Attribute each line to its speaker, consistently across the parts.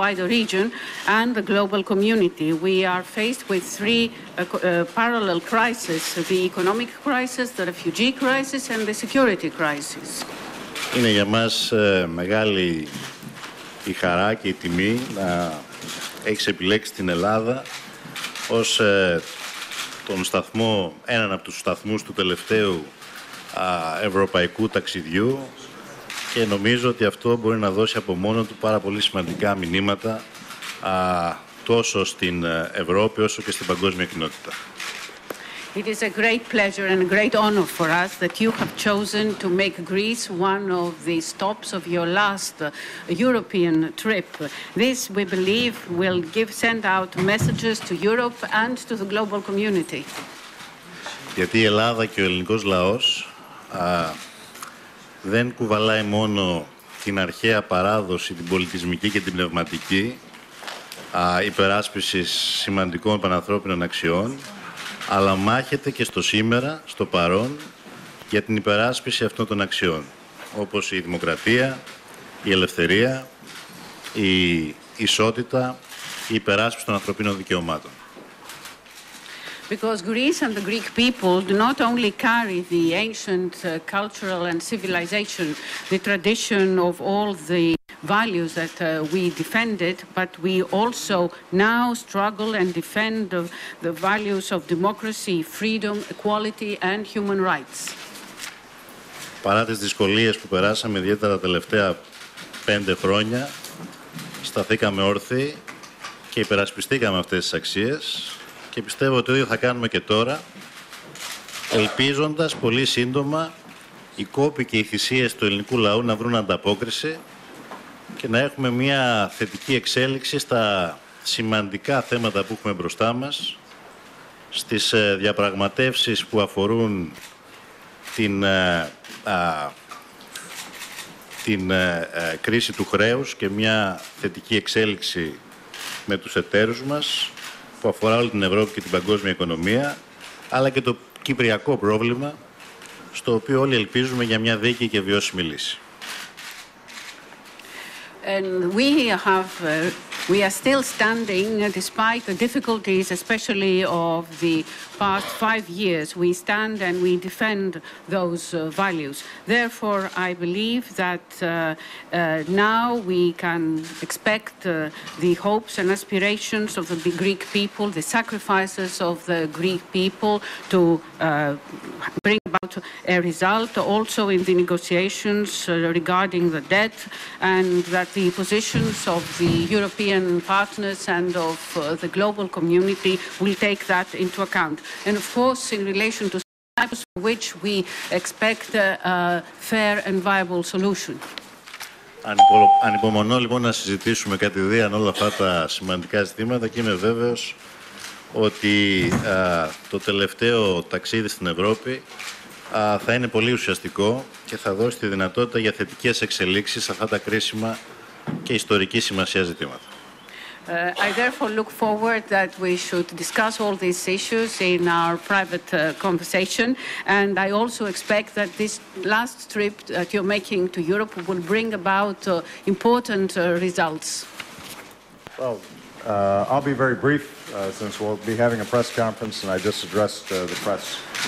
Speaker 1: wider region and the global community. We are faced with three parallel crises: the economic crisis, the refugee crisis, and the security crisis.
Speaker 2: Είναι για μας μεγάλη η χαρά και η τιμή να έχεις επιλέξει την Ελλάδα ως τον σταθμό, έναν από τους σταθμούς του τελευταίου ευρωπαϊκού ταξιδιού, και νομίζω ότι αυτό μπορεί να δώσει από μόνο του πάρα πολύ σημαντικά μηνύματα τόσο στην Ευρώπη όσο και στην παγκόσμια κοινότητα.
Speaker 1: It is a great pleasure and a great honor for us that you have chosen to make Greece one of the stops of your last European trip. This, we believe, will send out messages to Europe and to the global community.
Speaker 2: Γιατί η Ελλάδα και ο ελληνικός λαός δεν κουβαλάει μόνο την αρχαία παράδοση, την πολιτισμική και την πνευματική υπεράσπισης σημαντικών πανανθρώπινων αξιών, αλλά μάχεται και στο σήμερα, στο παρόν, για την υπεράσπιση αυτών των αξιών, όπως η δημοκρατία, η ελευθερία, η ισότητα, η υπεράσπιση των ανθρωπίνων δικαιωμάτων.
Speaker 1: Because Greece and the Greek people do not only carry the ancient cultural and civilization, the tradition of all the values that we defended, but we also now struggle and defend the values of democracy, freedom, equality and human rights.
Speaker 2: Παρά τις δυσκολίες που περάσαμε, ιδιαίτερα τα τελευταία 5 χρόνια, σταθήκαμε όρθιοι και υπερασπιστήκαμε αυτές τις αξίες. Και πιστεύω ότι το ίδιο θα κάνουμε και τώρα, ελπίζοντας πολύ σύντομα οι κόποι και οι θυσίες του ελληνικού λαού να βρουν ανταπόκριση και να έχουμε μια θετική εξέλιξη στα σημαντικά θέματα που έχουμε μπροστά μας, στις διαπραγματεύσεις που αφορούν την κρίση του χρέους και μια θετική εξέλιξη με τους εταίρους μας, που αφορά όλη την Ευρώπη και την παγκόσμια οικονομία, αλλά και το κυπριακό πρόβλημα, στο οποίο όλοι ελπίζουμε για μια δίκαιη και βιώσιμη λύση.
Speaker 1: And we are still standing despite the difficulties, especially of the past 5 years. We stand and we defend those values. Therefore, I believe that now we can expect the hopes and aspirations of the Greek people, the sacrifices of the Greek people to bring about a result also in the negotiations regarding the debt, and that the positions of the European partners and of the global community will take that into account. And of course, in relation to Cyprus, for which we expect a fair and viable solution.
Speaker 2: Ανυπομονώ λοιπόν να συζητήσουμε κατηδίαν όλα αυτά τα σημαντικά ζητήματα και είμαι βέβαιος ότι το τελευταίο ταξίδι στην Ευρώπη θα είναι πολύ ουσιαστικό και θα δώσει τη δυνατότητα για θετικές εξελίξεις σε αυτά τα κρίσιμα και ιστορική σημασία ζητήματα.
Speaker 1: I therefore look forward that we should discuss all these issues in our private conversation, and I also expect that this last trip that you're making to Europe will bring about important results.
Speaker 3: Well, I'll be very brief since we'll be having a press conference, and I just addressed the press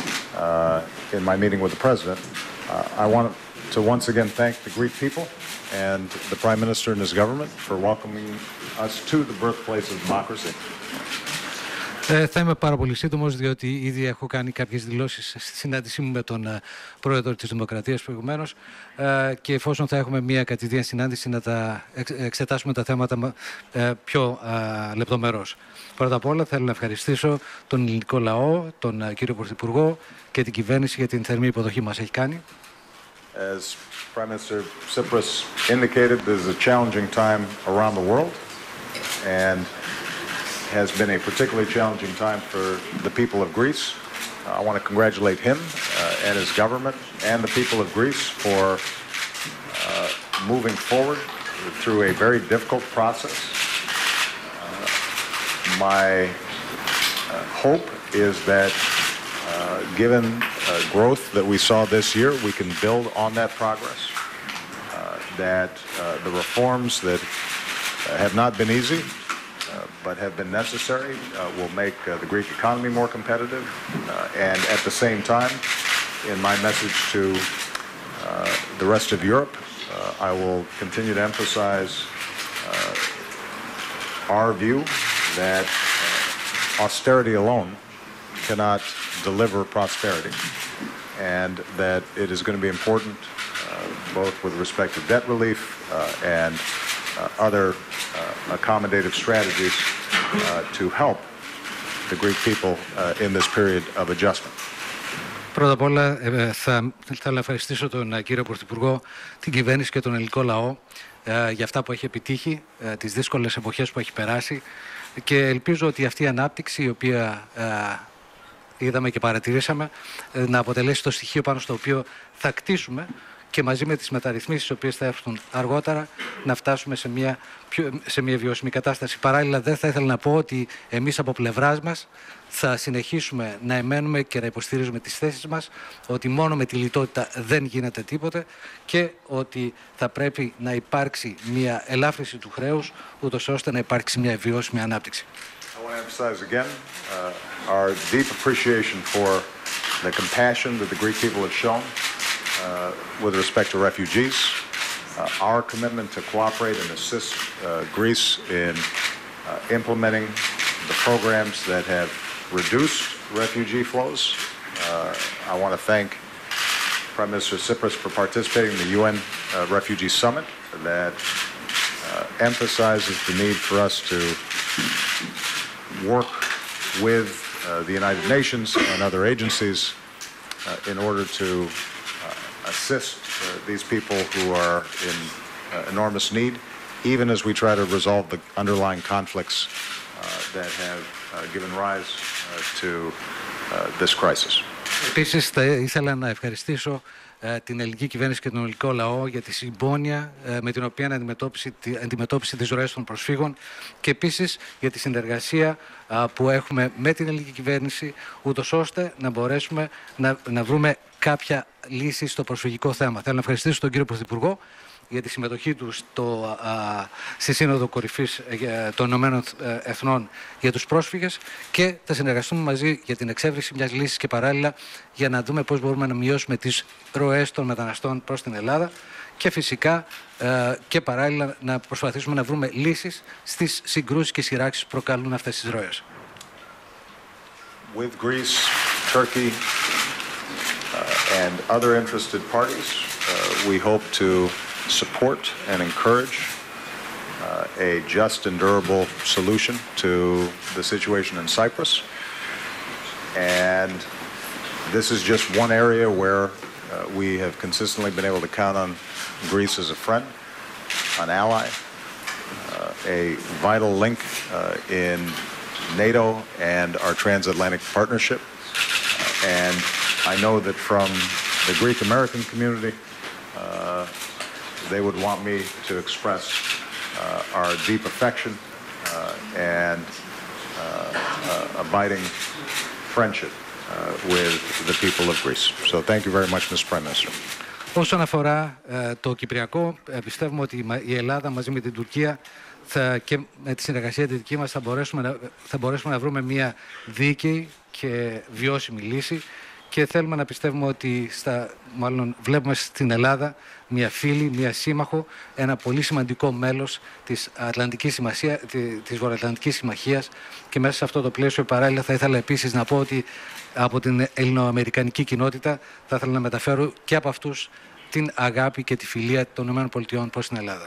Speaker 3: in my meeting with the President. I want to once again thank the Greek people and the Prime Minister and his government for welcoming us to the birthplace of democracy.
Speaker 4: Θα είμαι πάρα πολύ σύντομος, διότι ήδη έχω κάνει κάποιες δηλώσεις στη συνάντησή μου με τον Πρόεδρο της Δημοκρατίας προηγουμένως, και εφόσον θα έχουμε μια κατηδίαν συνάντηση να τα εξετάσουμε τα θέματα πιο λεπτομερώς. Πρώτα απ' όλα θέλω να ευχαριστήσω τον ελληνικό λαό, τον κύριο Πρωθυπουργό και την κυβέρνηση για την θερμή υποδοχή μας έχει κάνει.
Speaker 3: As Prime Minister Tsipras indicated, this is a challenging time around the world, and has been a particularly challenging time for the people of Greece. I want to congratulate him and his government and the people of Greece for moving forward through a very difficult process. My hope is that given growth that we saw this year, we can build on that progress, that the reforms that have not been easy, but have been necessary, will make the Greek economy more competitive. And at the same time, in my message to the rest of Europe, I will continue to emphasize our view that austerity alone cannot deliver prosperity, and that it is going to be important, both with respect to debt relief and other accommodative strategies to help the Greek people in this period of adjustment.
Speaker 4: Πρώτα απ' όλα θα ευχαριστήσω τον κύριο Πρωθυπουργό, την κυβέρνηση και τον ελληνικό λαό για αυτά που έχει επιτύχει, τις δύσκολες εποχές που έχει περάσει, και ελπίζω ότι αυτή η ανάπτυξη, η οποία είδαμε και παρατηρήσαμε, να αποτελέσει το στοιχείο πάνω στο οποίο θα κτίσουμε, και μαζί με τις μεταρρυθμίσεις οι οποίες θα έρθουν αργότερα να φτάσουμε σε μια βιώσιμη κατάσταση. Παράλληλα, δεν θα ήθελα να πω ότι εμείς από πλευράς μας θα συνεχίσουμε να εμένουμε και να υποστηρίζουμε τις θέσεις μας, ότι μόνο με τη λιτότητα δεν γίνεται τίποτε και ότι θα πρέπει να υπάρξει μια ελάφρυνση του χρέους, ούτως ώστε να υπάρξει μια βιώσιμη ανάπτυξη.
Speaker 3: I want to emphasize again our deep appreciation for the compassion that the Greek people have shown with respect to refugees, our commitment to cooperate and assist Greece in implementing the programs that have reduced refugee flows. I want to thank Prime Minister Tsipras for participating in the UN Refugee Summit that emphasizes the need for us to work with the United Nations and other agencies in order to assist these people who are in enormous need, even as we try to resolve the underlying conflicts that have given rise to this crisis.
Speaker 4: Επίσης, θα ήθελα να ευχαριστήσω την ελληνική κυβέρνηση και τον ελληνικό λαό για τη συμπόνια με την οποία αντιμετώπισε τις ροές των προσφύγων, και επίσης για τη συνεργασία που έχουμε με την ελληνική κυβέρνηση, ούτως ώστε να μπορέσουμε να βρούμε κάποια λύση στο προσφυγικό θέμα. Θέλω να ευχαριστήσω τον κύριο Πρωθυπουργό για τη συμμετοχή του στη Σύνοδο Κορυφής των Ηνωμένων Εθνών για τους πρόσφυγες, και θα συνεργαστούμε μαζί για την εξέβριση μιας λύσης και παράλληλα για να δούμε πώς μπορούμε να μειώσουμε τις ροές των μεταναστών προς την Ελλάδα, και φυσικά και παράλληλα να προσπαθήσουμε να βρούμε λύσεις στις συγκρούσεις και σειράξεις που προκαλούν αυτές τις ροές.
Speaker 3: With Greece, Turkey, and other interested parties, we hope to support and encourage a just and durable solution to the situation in Cyprus. And this is just one area where we have consistently been able to count on Greece as a friend, an ally, a vital link in NATO and our transatlantic partnership. And I know that from the Greek American community, they would want me to express our deep affection and abiding friendship with the people of Greece. So thank you very much, Mr. Prime Minister.
Speaker 4: Όσον αφορά το Κυπριακό, πιστεύουμε ότι η Ελλάδα μαζί με την Τουρκία και με τη συνεργασία τη δική μας θα μπορέσουμε να βρούμε μια δίκαιη και βιώσιμη λύση, και θέλουμε να πιστεύουμε ότι βλέπουμε στην Ελλάδα μια φίλη, μια σύμμαχο, ένα πολύ σημαντικό μέλος της Βορειοατλαντικής Συμμαχίας, και μέσα σε αυτό το πλαίσιο παράλληλα θα ήθελα επίσης να πω ότι από την ελληνοαμερικανική κοινότητα θα ήθελα να μεταφέρω και από αυτούς την αγάπη και τη φιλία των ΗΠΑ προς την Ελλάδα.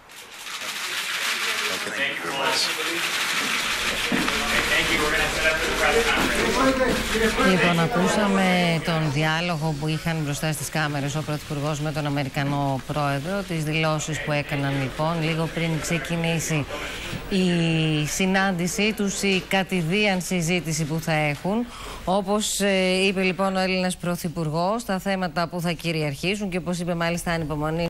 Speaker 5: Λοιπόν, ακούσαμε τον διάλογο που είχαν μπροστά στις κάμερες ο Πρωθυπουργός με τον Αμερικανό Πρόεδρο, τις δηλώσεις που έκαναν λοιπόν λίγο πριν ξεκινήσει η συνάντησή τους, η κατηδίαν συζήτηση που θα έχουν. Όπως είπε λοιπόν ο Έλληνας Πρωθυπουργός, τα θέματα που θα κυριαρχήσουν, και όπως είπε μάλιστα ανυπομονή